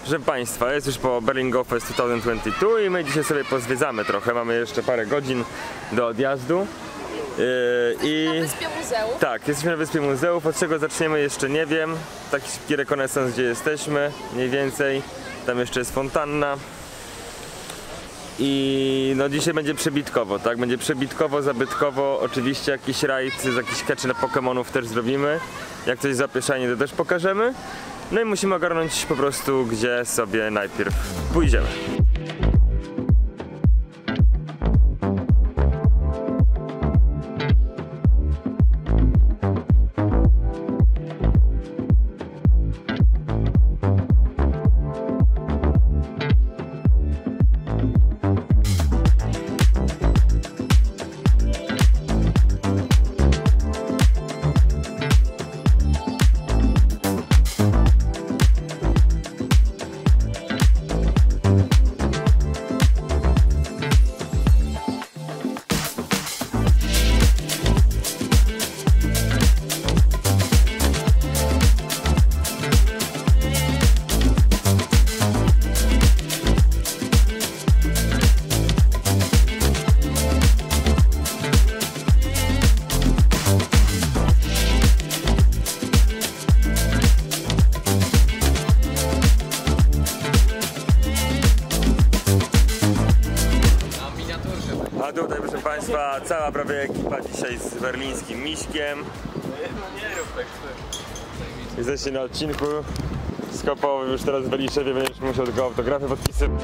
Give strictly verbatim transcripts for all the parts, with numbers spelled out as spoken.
Proszę Państwa, jest już po Berlin Go Fest dwa tysiące dwudziesty drugi i my dzisiaj sobie pozwiedzamy trochę, mamy jeszcze parę godzin do odjazdu. Yy, i... Na Wyspie Muzeów. Tak, jesteśmy na Wyspie Muzeów, od czego zaczniemy jeszcze nie wiem. Taki szybki rekonesans, gdzie jesteśmy, mniej więcej. Tam jeszcze jest fontanna. I no dzisiaj będzie przebitkowo, tak? Będzie przebitkowo, zabytkowo, oczywiście jakiś rajd z jakichś catch Pokemonów też zrobimy. Jak coś zapieszanie, to też pokażemy. No i musimy ogarnąć po prostu, gdzie sobie najpierw pójdziemy. A tutaj, proszę Państwa, cała prawie ekipa dzisiaj z berlińskim Miśkiem. Jesteście na odcinku skopowym, już teraz w Beliszewie będziesz musiał tylko autografy podpisywać.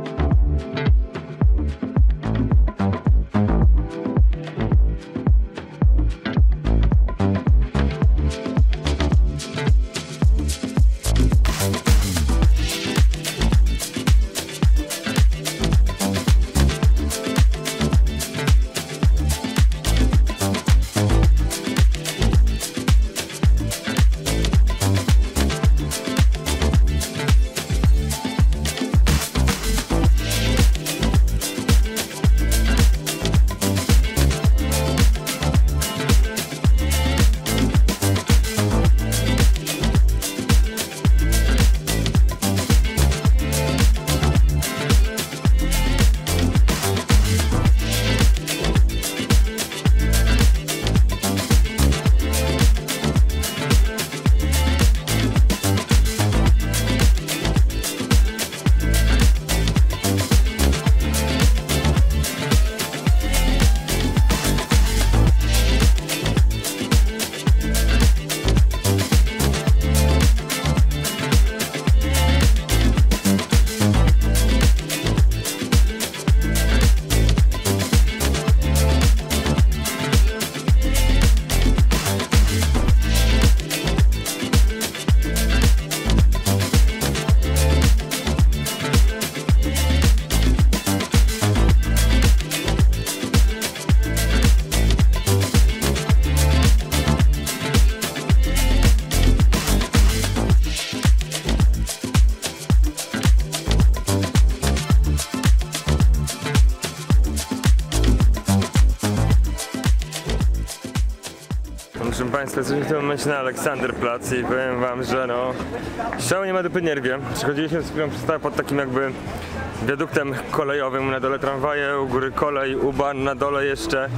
Proszę Państwa, jesteśmy w tym momencie na Aleksanderplatz i powiem Wam, że no szału nie ma dupy nie rwie. Przechodziliśmy z chwilą przez pod takim jakby wiaduktem kolejowym, na dole tramwaje, u góry kolej, U-Bahn, na dole jeszcze.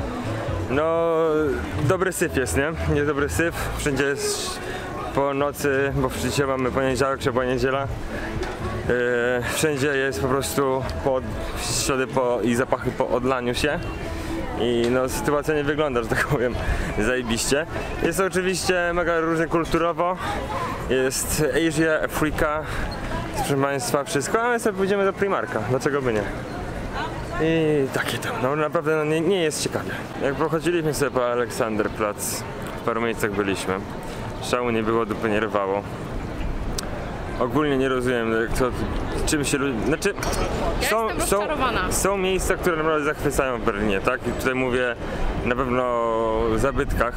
No dobry syf jest, nie? Jest dobry syf, wszędzie jest po nocy, bo dzisiaj mamy poniedziałek czy poniedziela. Yy, wszędzie jest po prostu po, ślady po, i zapachy po odlaniu się. I no sytuacja nie wygląda, że tak powiem, zajebiście. Jest to oczywiście mega różnie kulturowo. Jest Asia, Afryka, proszę Państwa, wszystko, ale sobie pójdziemy do Primarka, dlaczego by nie? I takie tam, no naprawdę no, nie, nie jest ciekawie. Jak pochodziliśmy sobie po Aleksanderplatz, w paru miejscach byliśmy. Szału nie było, dupy nie rwało. Ogólnie nie rozumiem, co, czym się ludzie... Znaczy, ja są, jestem są, rozczarowana. są miejsca, które naprawdę zachwycają w Berlinie, tak? I tutaj mówię na pewno o zabytkach.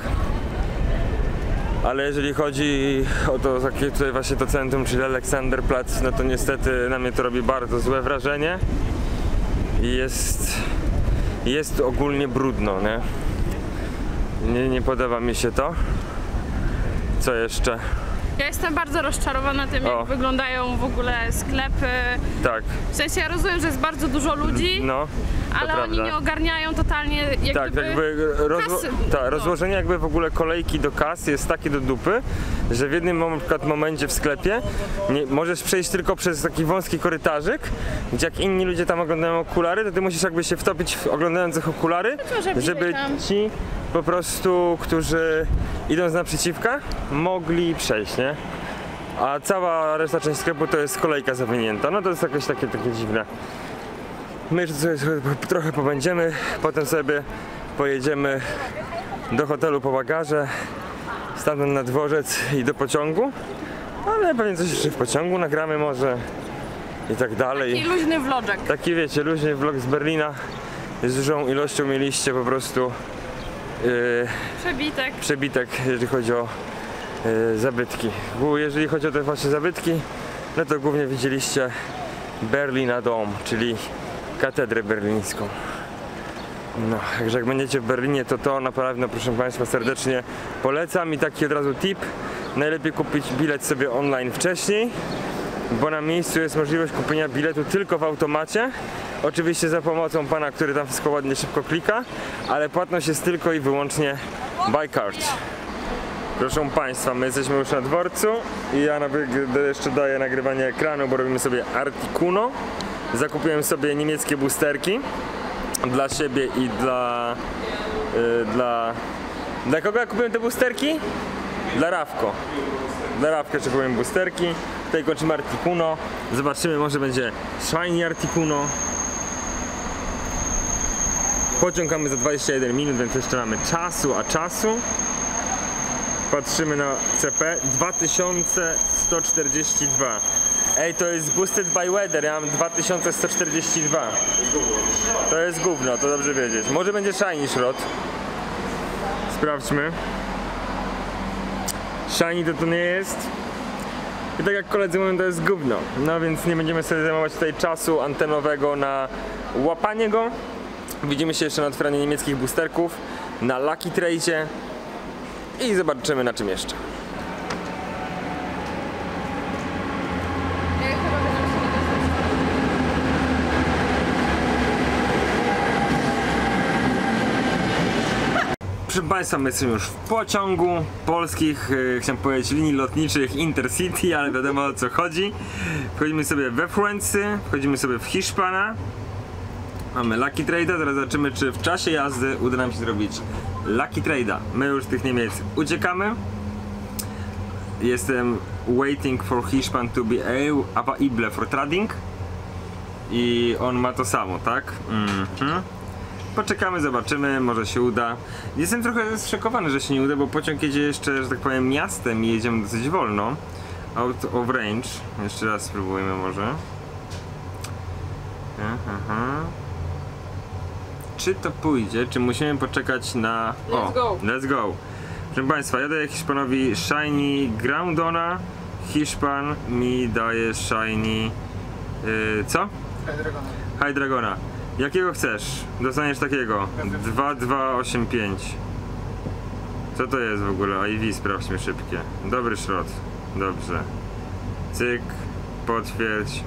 Ale jeżeli chodzi o to takie tutaj właśnie to centrum, czyli Aleksanderplatz, no to niestety na mnie to robi bardzo złe wrażenie. I jest... jest ogólnie brudno, nie? Nie, nie podoba mi się to. Co jeszcze? Ja jestem bardzo rozczarowana tym, O. jak wyglądają w ogóle sklepy. Tak. W sensie ja rozumiem, że jest bardzo dużo ludzi, No, to ale prawda. oni nie ogarniają totalnie jak Tak, gdyby jakby rozło kasy. ta, No. rozłożenie jakby w ogóle kolejki do kas jest takie do dupy, że w jednym na przykład momencie w sklepie nie, możesz przejść tylko przez taki wąski korytarzyk, gdzie jak inni ludzie tam oglądają okulary, to ty musisz jakby się wtopić w oglądających okulary, może żeby tam. ci po prostu, którzy idą z naprzeciwka, mogli przejść, nie? A cała reszta części sklepu to jest kolejka zawinięta, no to jest jakieś takie, takie dziwne. My jeszcze sobie trochę pobędziemy, potem sobie pojedziemy do hotelu po bagaże, stamtąd na dworzec i do pociągu, ale pewnie coś jeszcze w pociągu nagramy może i tak dalej. I luźny vloczek. Taki wiecie, luźny vlog z Berlina, z dużą ilością mieliście po prostu yy, Przebitek. przebitek, jeżeli chodzi o yy, zabytki. Bo jeżeli chodzi o te właśnie zabytki, no to głównie widzieliście Berliner Dom, czyli katedrę berlińską. No, także jak będziecie w Berlinie, to to na pewno, proszę Państwa, serdecznie polecam. I taki od razu tip, najlepiej kupić bilet sobie online wcześniej, bo na miejscu jest możliwość kupienia biletu tylko w automacie. Oczywiście za pomocą pana, który tam wszystko ładnie szybko klika, ale płatność jest tylko i wyłącznie by card. Proszę Państwa, my jesteśmy już na dworcu i ja jeszcze daję nagrywanie ekranu, bo robimy sobie Articuno. Zakupiłem sobie niemieckie boosterki dla siebie i dla, yy, dla... Dla kogo ja kupiłem te boosterki? Dla Rafko. Dla Rafka jeszcze kupiłem boosterki. Tutaj kończymy Articuno. Zobaczymy, może będzie Shiny Articuno. Pociąg mamy za dwadzieścia jeden minut, więc jeszcze mamy czasu, a czasu. Patrzymy na C P dwa tysiące sto czterdzieści dwa. Ej, to jest boosted by weather, ja mam dwa tysiące sto czterdzieści dwa. To jest gówno, to dobrze wiedzieć. Może będzie shiny środ. Sprawdźmy. Shiny to to nie jest. I tak jak koledzy mówią, to jest gówno. No więc nie będziemy sobie zajmować tutaj czasu antenowego na łapanie go. Widzimy się jeszcze na otwieraniu niemieckich boosterków, na Lucky Trade i zobaczymy na czym jeszcze. Proszę Państwa, my jesteśmy już w pociągu polskich, yy, chciałem powiedzieć linii lotniczych Intercity, ale wiadomo o co chodzi. Wchodzimy sobie we Francji, wchodzimy sobie w Hiszpana. Mamy Lucky Trade'a, teraz zobaczymy, czy w czasie jazdy uda nam się zrobić Lucky Trade'a. My już z tych Niemiec uciekamy. Jestem waiting for Hiszpan to be available for trading. I on ma to samo, tak? Mm-hmm. Poczekamy, zobaczymy, może się uda. Jestem trochę zszokowany, że się nie uda, bo pociąg jedzie jeszcze, że tak powiem, miastem i jedziemy dosyć wolno. Out of range. Jeszcze raz spróbujmy może. Aha. Czy to pójdzie? Czy musimy poczekać na... O, let's go! Let's go! Proszę Państwa, ja daję Hiszpanowi Shiny Groundona. Hiszpan mi daje Shiny... Yy, co? Hydrogona. Hydrogona. Jakiego chcesz? Dostaniesz takiego. dwa dwa osiem pięć. Co to jest w ogóle? I V sprawdźmy szybkie. Dobry szrot. Dobrze. Cyk. Potwierdź.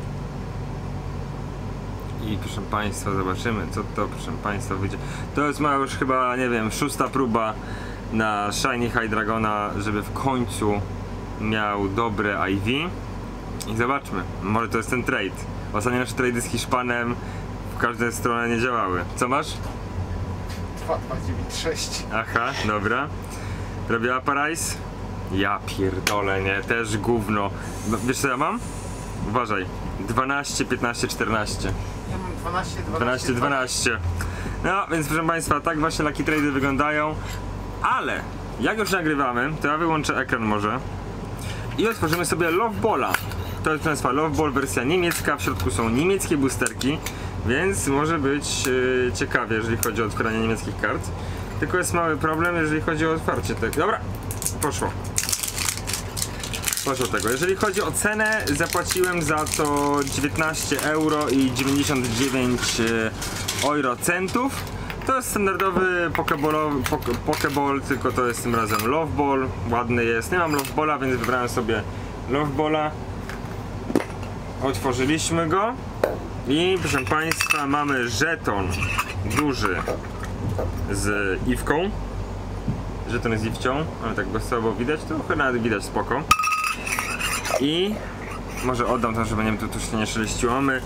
I proszę Państwa, zobaczymy co to, proszę Państwa, wyjdzie. To jest moja już chyba, nie wiem, szósta próba na Shiny Hydrogona, żeby w końcu miał dobre I V. I zobaczmy, może to jest ten trade. Ostatnie nasze trady z Hiszpanem w każdą stronę nie działały. Co masz? dwa dwa dziewięć sześć. Aha, dobra. Robię Aparajs? Ja pierdolę, nie, też gówno. Wiesz co ja mam? Uważaj. dwanaście, piętnaście, czternaście. Ja mam dwanaście, dwanaście, dwanaście. No, więc proszę Państwa, tak właśnie Lucky Trade wyglądają. Ale, jak już nagrywamy, to ja wyłączę ekran może. I otworzymy sobie Love Balla. To jest, proszę Państwa, Love Ball wersja niemiecka. W środku są niemieckie boosterki. Więc może być yy, ciekawie, jeżeli chodzi o otwieranie niemieckich kart. Tylko jest mały problem, jeżeli chodzi o otwarcie tego. Dobra, poszło. Poszło tego. Jeżeli chodzi o cenę, zapłaciłem za to dziewiętnaście euro i dziewięćdziesiąt dziewięć eurocentów. To jest standardowy pokeball, poke, pokeball, tylko to jest tym razem Love Ball. Ładny jest. Nie mam Love Balla, więc wybrałem sobie Love Balla. Otworzyliśmy go. I proszę Państwa, mamy żeton duży z Iwką. Żeton z Iwcią, ale tak go słabo widać, to chyba nawet widać spoko. I może oddam to, żeby nie wiem, tu, tu się nie szeleściło. Mamy...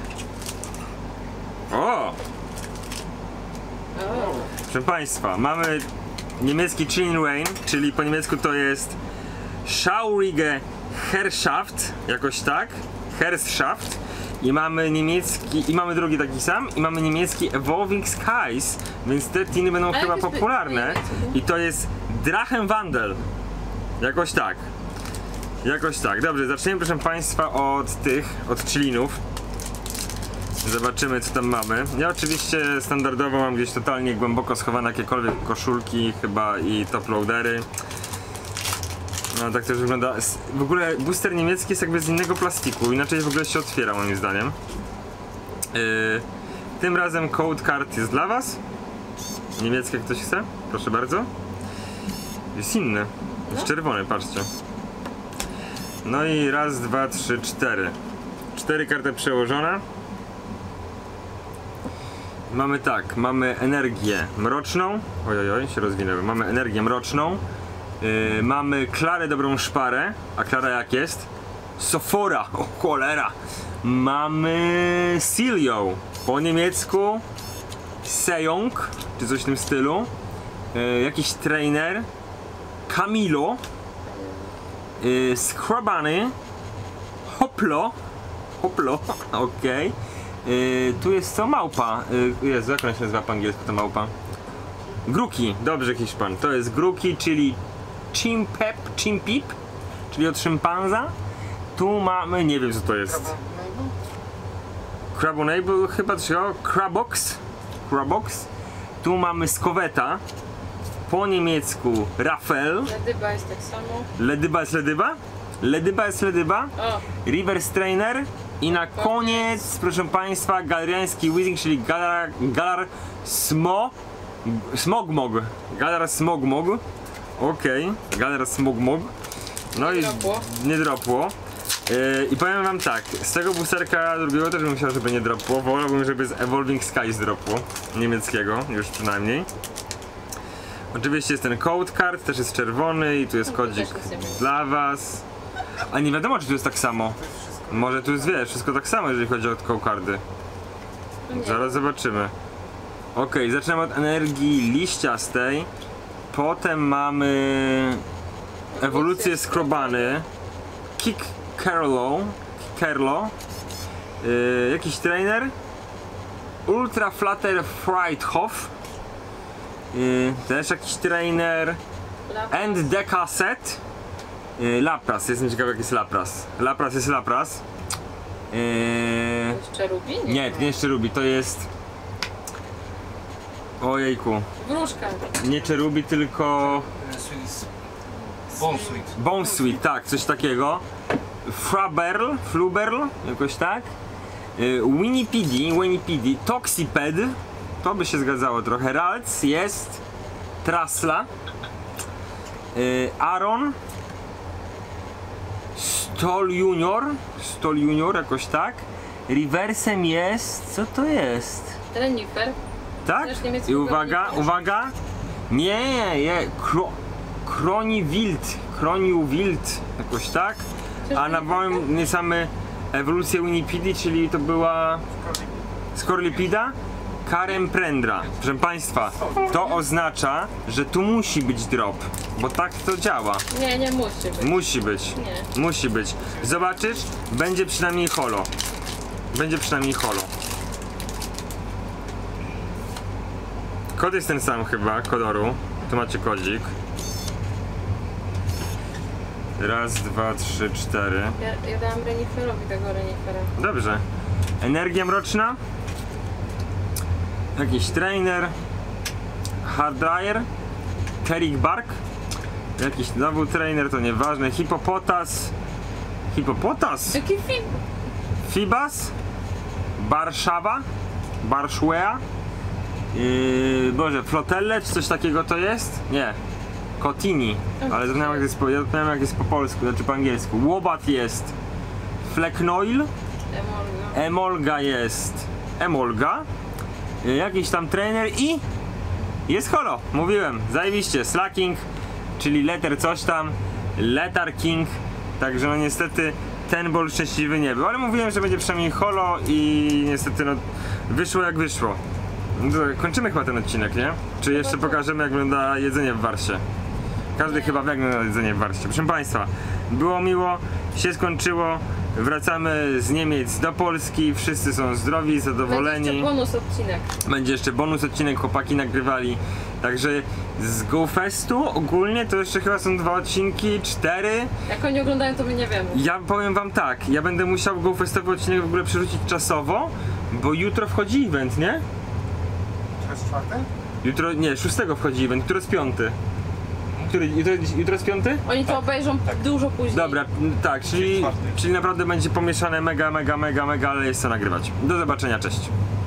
O! Proszę Państwa, mamy niemiecki Chilling Reign, czyli po niemiecku to jest Schaurige Herrschaft, jakoś tak, Herrschaft. I mamy niemiecki, i mamy drugi taki sam, i mamy niemiecki Evolving Skies, więc te tiny będą Ale chyba jakieś by- popularne. by- I to jest Drachenwandel. Jakoś tak. Jakoś tak. Dobrze, zaczniemy proszę Państwa od tych, od chillinów. Zobaczymy co tam mamy. Ja oczywiście standardowo mam gdzieś totalnie głęboko schowane jakiekolwiek koszulki chyba i top loadery. No tak to już wygląda. W ogóle booster niemiecki jest jakby z innego plastiku, inaczej w ogóle się otwiera moim zdaniem. Yy, tym razem code card jest dla Was. Niemiecki jak ktoś chce, proszę bardzo. Jest inny, jest czerwony, patrzcie. No i raz, dwa, trzy, cztery. Cztery karty przełożone. Mamy tak, mamy energię mroczną. Oj, oj, się rozwinęły. Mamy energię mroczną. Yy, mamy Klarę Dobrą Szparę. A Klara jak jest? Sofora, o cholera. Mamy Silio. Po niemiecku Sejong, czy coś w tym stylu. Yy, jakiś trainer. Camilo. Yy, Scrabany. Hoplo. Hoplo, okej. Okay. Yy, tu jest co? Małpa. Yy, Jezu, jak ona się nazywa po angielsku ta małpa? Gruki, dobrze Hiszpan. To jest Gruki, czyli Chimpep, Chimpip, czyli od szympanza. Tu mamy, nie wiem co to jest. Crabonable chyba trzeba. Crabox. Crabox. Tu mamy Skoweta. Po niemiecku Rafael. Ledyba jest tak samo. Ledyba jest Ledyba? Ledyba jest Ledyba. O, Reverse Trainer. I na koniec, proszę Państwa, galeriański Weezing, czyli Galar, Galar Smo, Smogmog. Galar Smogmog. Okej, okay. Galar Smogmog. No Nie i dropło. nie dropło. Yy, I powiem Wam tak, z tego boosterka drugiego też bym chciał, żeby nie dropło. Wolałbym, żeby z Evolving Skies dropło. Niemieckiego, już przynajmniej. Oczywiście jest ten code card, też jest czerwony i tu jest No, kodzik też nic nie będzie. dla Was. A nie wiadomo, czy tu jest tak samo. Może tu jest, wiesz, wszystko tak samo, jeżeli chodzi o code cardy. nie. Zaraz zobaczymy. Ok, zaczynamy od energii liściastej. Potem mamy ewolucję Skrobany. Kick Carlo. Carlo. Yy, jakiś trainer. Ultra Flutter Freithof. Yy, też jakiś trainer. Lapis. And Deca Set. Yy, Lapras, jestem ciekawy jak jest Lapras. Lapras jest Lapras. Yy, Jeszcze Rubi? nie, to nie jeszcze Rubi, to jest... Ojejku. Wróżka. Nie Cherubi, tylko... Bone Sweet. Bone Sweet, tak, coś takiego. Fraberl, Fluberl, jakoś tak. Yy, Winnipedi, Winnipedi, Toxiped. To by się zgadzało trochę. Ralts jest. Trasla. Yy, Aaron. Stol Junior. Stol Junior, jakoś tak. Reversem jest... Co to jest? Renifer. Tak? Też niemieckiego I uwaga, renifer. uwaga. Nie, nie. Kro, Kroni Wild. Kroniu Wild. Jakoś tak. A na moim nie same ewolucję Winnipedi, czyli to była Skorlipida. Karem Prendra. Proszę Państwa, to oznacza, że tu musi być drop, bo tak to działa. Nie, nie musi być. Musi być. Nie. Musi być. Zobaczysz, będzie przynajmniej holo. Będzie przynajmniej holo. Kod jest ten sam chyba, kodoru. Tu macie kodzik. Raz, dwa, trzy, cztery. Ja, ja dałam Reniferowi tego Renifera. Dobrze. Energia mroczna. Jakiś trainer. Hard dryer. Kerik Bark. Jakiś znowu trainer, to nieważne. Hipopotas. Hipopotas? Jaki film? Fibas. Warszawa. Barszwea. Yy, Boże, flotelle czy coś takiego to jest? Nie. Cotini, ale zapomniałem jak jest po, ja zapomniałem jak jest po polsku, znaczy po angielsku. Łobat jest. Flecknoil. Emolga. Emolga jest. Emolga. Yy, jakiś tam trener i jest holo, mówiłem, zajebiście. Slacking, czyli letter coś tam. Letter King. Także no niestety ten bol szczęśliwy nie był, ale mówiłem, że będzie przynajmniej holo i niestety no wyszło jak wyszło. No to kończymy chyba ten odcinek, nie? Czy jeszcze pokażemy jak wygląda jedzenie w Warsie? Każdy chyba wie jak wygląda jedzenie w Warsie. Proszę Państwa, było miło, się skończyło, wracamy z Niemiec do Polski, wszyscy są zdrowi, Będzie zadowoleni. jeszcze bonus odcinek. Będzie jeszcze bonus odcinek, chłopaki nagrywali. Także z GoFestu ogólnie to jeszcze chyba są dwa odcinki, cztery. Jak oni oglądają, to my nie wiemy. Ja powiem wam tak, ja będę musiał GoFestowy odcinek w ogóle przerzucić czasowo, bo jutro wchodzi event, nie? To jest czwarte? Jutro, nie, szóstego wchodzi event, jutro jest piąty. Który, jutro, jutro jest piąty? Oni to obejrzą dużo później. Dobra, m, tak, czyli, czwarty. czyli naprawdę będzie pomieszane mega, mega, mega, mega, ale jest co nagrywać. Do zobaczenia, cześć.